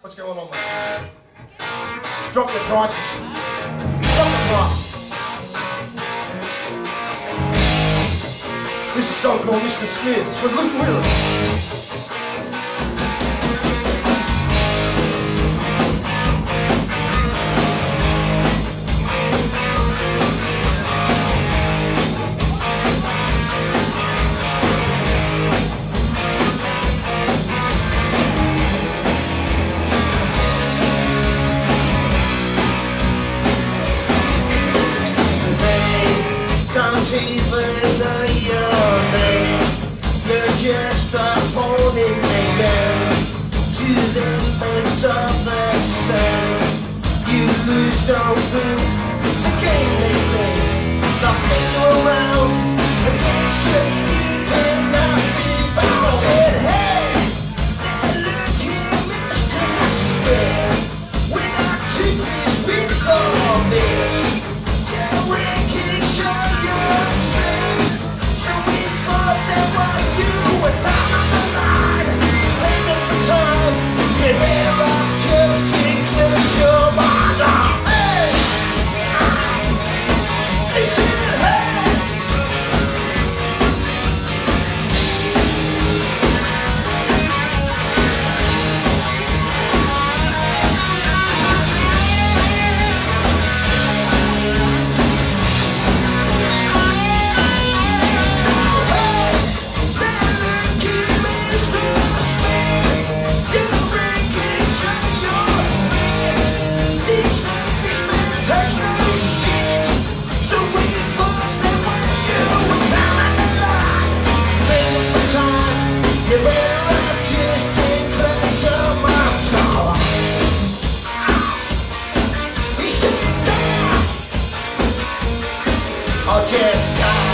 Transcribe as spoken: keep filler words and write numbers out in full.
What's going on, mate? Drop your prices. Drop the price. This is a song called Mister Smith. It's for Luke Willis. Even know your name, you're just upholding me down to the limits of the sun. You lose, don't prove the game they play. Lost me around and make sure you cannot be found. I said, hey, look here, Mister Smith, we're not two years before this. Yeah, we can show you. So we thought that while you were down on the line, waiting for time, you better off just to close your mind on me. He said, hey. I just got